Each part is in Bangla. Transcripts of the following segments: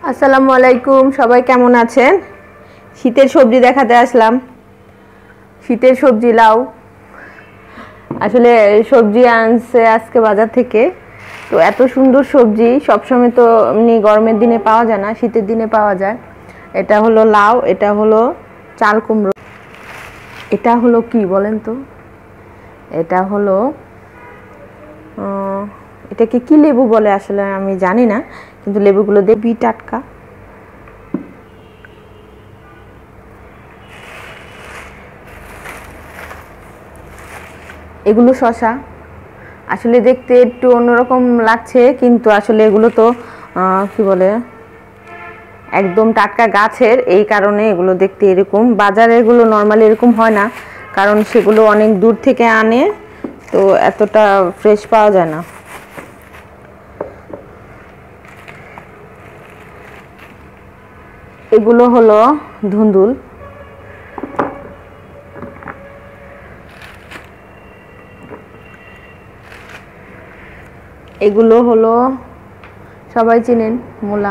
আসসালামু আলাইকুম, সবাই কেমন আছেন? শীতের সবজি দেখাতে আসলাম। শীতের সবজি লাউ। আসলে সবজি আনছে আজকে বাজার থেকে। তো এত সুন্দর সবজি সবসময় তো এমনি গরমের দিনে পাওয়া যায় না, শীতের দিনে পাওয়া যায়। এটা হলো লাউ, এটা হলো চাল কুমড়ো, এটা হলো কি বলেন তো, এটা হলো এটাকে কি লেবু বলে আসলে আমি জানি না, কিন্তু লেবুগুলো দেখবি টাটকা। এগুলো শশা। আসলে দেখতে একটু অন্যরকম লাগছে, কিন্তু আসলে এগুলো তো কি বলে, একদম টাটকা গাছের, এই কারণে এগুলো দেখতে এরকম। বাজারে এগুলো নর্মালি এরকম হয় না, কারণ সেগুলো অনেক দূর থেকে আনে, তো এতটা ফ্রেশ পাওয়া যায় না। এগুলো হলো ধুন্দুল। এগুলো হলো সবাই চেনেন মূলা।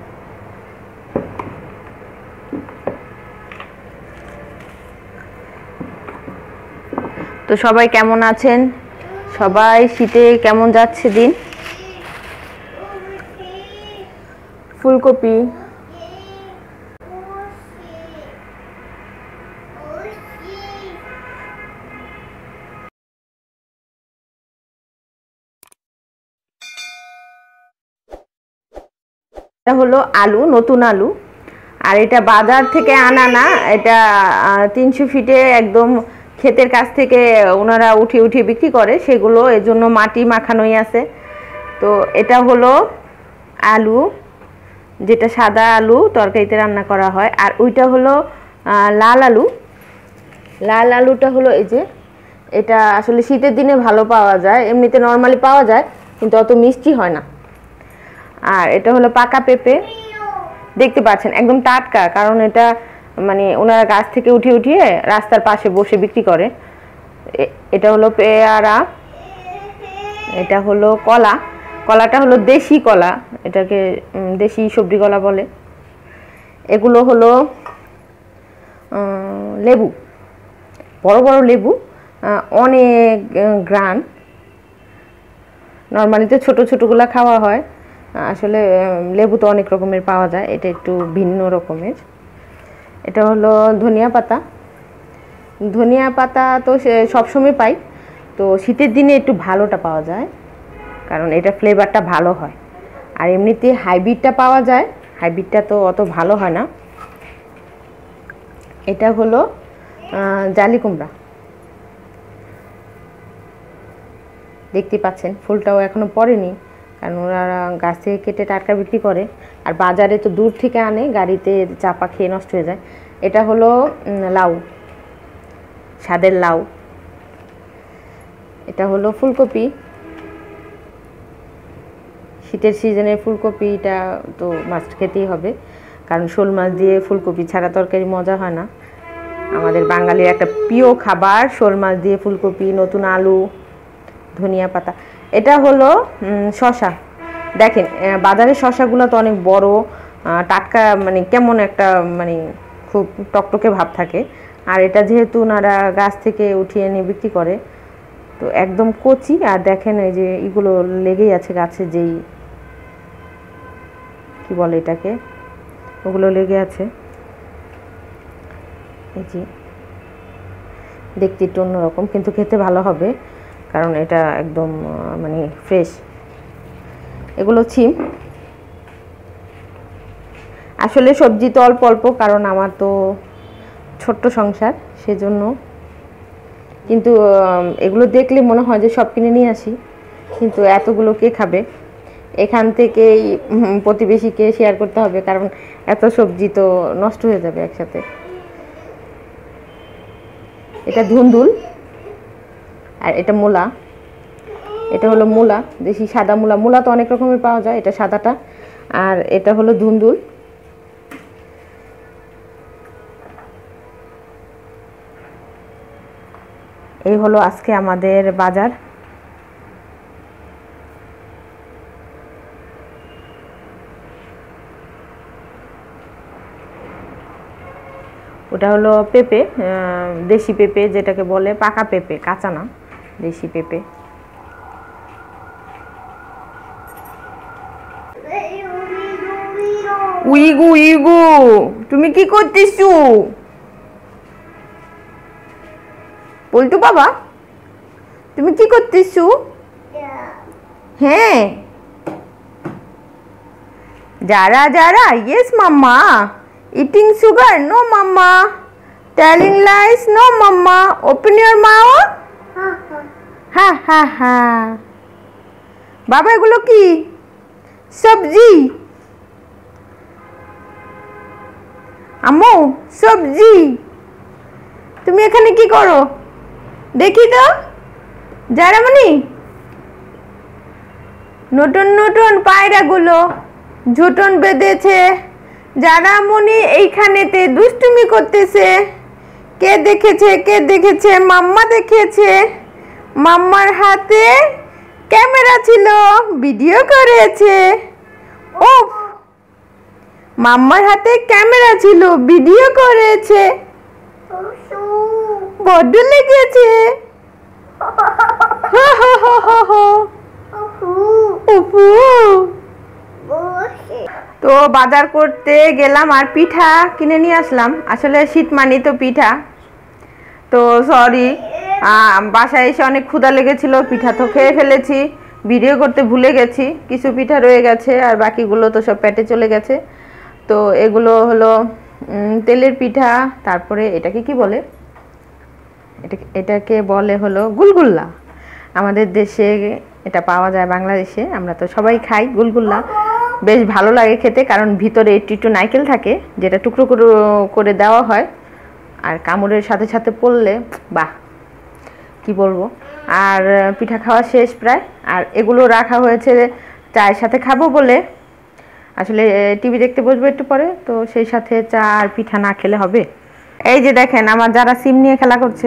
তো সবাই কেমন আছেন? সবাই শীতে কেমন যাচ্ছে দিন? ফুলকপি, এটা হলো আলু, নতুন আলু। আর এটা বাজার থেকে আনা না, এটা 300 ফিটে একদম ক্ষেতের কাছ থেকে ওনারা উঠিয়ে উঠিয়ে বিক্রি করে সেগুলো, এজন্য মাটি মাখানোই আছে। তো এটা হলো আলু, যেটা সাদা আলু তরকারিতে রান্না করা হয়। আর ওইটা হলো লাল আলু। লাল আলুটা হলো এই যে, এটা আসলে শীতের দিনে ভালো পাওয়া যায়, এমনিতে নর্মালি পাওয়া যায় কিন্তু অত মিষ্টি হয় না। আর এটা হলো পাকা পেঁপে, দেখতে পাচ্ছেন একদম টাটকা, কারণ এটা মানে ওনারা গাছ থেকে উঠিয়ে উঠিয়ে রাস্তার পাশে বসে বিক্রি করে। এটা হলো পেয়ারা, এটা হলো কলা। কলাটা হলো দেশি কলা, এটাকে দেশি সবজি কলা বলে। এগুলো হলো লেবু, বড় বড় লেবু, অনেক গ্রান। নর্মালি তো ছোটো ছোটোগুলো খাওয়া হয়, আসলে লেবু তো অনেক রকমের পাওয়া যায়, এটা একটু ভিন্ন রকমের। এটা হলো ধনিয়া পাতা। ধনিয়া পাতা তো সবসময় পাই, তো শীতের দিনে একটু ভালোটা পাওয়া যায়, কারণ এটা ফ্লেভারটা ভালো হয়। আর এমনিতে হাইব্রিডটা পাওয়া যায়, হাইব্রিডটা তো অত ভালো হয় না। এটা হলো জালি কুমড়া, দেখতে পাচ্ছেন ফুলটাও এখনো পড়েনি, কারণ ওরা গাছ থেকে কেটে টাটকা বিক্রি করে। আর বাজারে তো দূর থেকে আনে, গাড়িতে চাপা খেয়ে নষ্ট হয়ে যায়। এটা হলো লাউ, স্বাদের লাউ। এটা হলো ফুলকপি, শীতের সিজনে ফুলকপিটা তো মাস্ট খেতেই হবে, কারণ শোল মাছ দিয়ে ফুলকপি ছাড়া তরকারি মজা হয় না। আমাদের বাঙালির একটা প্রিয় খাবার শোল মাছ দিয়ে ফুলকপি, নতুন আলু, ধনিয়া পাতা। এটা হলো শশা। দেখেন বাজারের শশাগুলো তো অনেক বড়, টাটকা, মানে কেমন একটা, মানে খুব টকটকে ভাব থাকে। আর এটা যেহেতু ওনারা গাছ থেকে উঠিয়ে এনে বিক্রি করে, তো একদম কচি। আর দেখেন এই যে এগুলো লেগেই আছে গাছে, যেই কি বলে এটাকে, ওগুলো লেগে আছে। এই যে দেখতে একটু অন্যরকম, কিন্তু খেতে ভালো হবে, কারণ এটা একদম মানে ফ্রেশ। এগুলো ছিম। আসলে সবজি তো অল্প অল্প, কারণ আমার তো ছোট্ট সংসার, সেজন্য। কিন্তু এগুলো দেখলে মনে হয় যে সব কিনে নিয়ে আসি, কিন্তু এতগুলো কে খাবে? এখান থেকেই প্রতিবেশীকে শেয়ার করতে হবে, কারণ এত সবজি তো নষ্ট হয়ে যাবে একসাথে। এটা ধুন্দুল, আর এটা মূলা। এটা হলো মূলা, দেশি সাদা মূলা। মূলা তো অনেক রকমের পাওয়া যায়, এটা সাদাটা। আর এটা হলো ধুন্দুল। এই হলো আজকে আমাদের বাজার। ওটা হলো পেঁপে, দেশি পেঁপে যেটাকে বলে, পাকা পেঁপে, কাঁচা না, দেশি পেঁপে। উইগু ইগু, তুমি কি করতেছো? বলতো বাবা, তুমি কি করতেছো? হ্যাঁ, যারা যারা, yes mamma, eating sugar, no mamma, telling lies, no mamma, open your mouth, হ্যাঁ হ্যাঁ হ্যাঁ। বাবা এগুলো কি? সবজি। আম্মু সবজি। তুমি এখানে কি করো দেখি তো জারামণি? নতুন নতুন পায়রাগুলো ঝুটন বেঁধেছে, জারামণি এইখানেতে দুষ্টুমি করতেছে। কে দেখেছে? কে দেখেছে? মাম্মা দেখেছে। মাম্মার হাতে ক্যামেরা ছিল, ভিডিও করেছে। ও, মাম্মার হাতে ক্যামেরা ছিল, ভিডিও করেছে। বড্ড লেগেছে। তো বাজার করতে গেলাম আর পিঠা কিনে নিয়ে আসলাম। আসলে শীত মানি তো পিঠা, তো সরি, বাসায় এসে অনেক ক্ষুধা লেগেছিল, পিঠা তো খেয়ে ফেলেছি, ভিডিও করতে ভুলে গেছি। কিছু পিঠা রয়ে গেছে আর বাকিগুলো তো সব পেটে চলে গেছে। তো এগুলো হলো তেলের পিঠা, তারপরে এটাকে কি বলে, এটাকে বলে হলো গুলগুল্লা। আমাদের দেশে এটা পাওয়া যায়, বাংলাদেশে আমরা তো সবাই খাই গুলগুল্লা। বেশ ভালো লাগে খেতে, কারণ ভিতরে একটু নারকেল থাকে, যেটা টুকরো করে দেওয়া হয়, আর কামড়ের সাথে সাথে পড়লে বাহ, কি বলবো। আর পিঠা খাওয়া শেষ প্রায়, আর এগুলো রাখা হয়েছে চায়ের সাথে খাবো বলে। আসলে টিভি দেখতে বসবো একটু পরে, তো সেই সাথে চা আর পিঠা না খেলে হবে। এই যে দেখেন আমার যারা সিম নিয়ে খেলা করছে।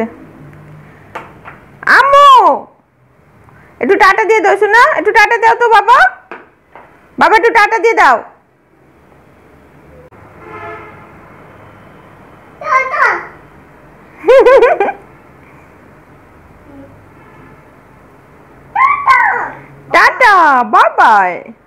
আম্মু একটু টাটা দিয়ে দাও শোনা, একটু টাটা দাও তো বাবা, বাবা একটু টাটা দিয়ে দাও। Ta-ta, bye by.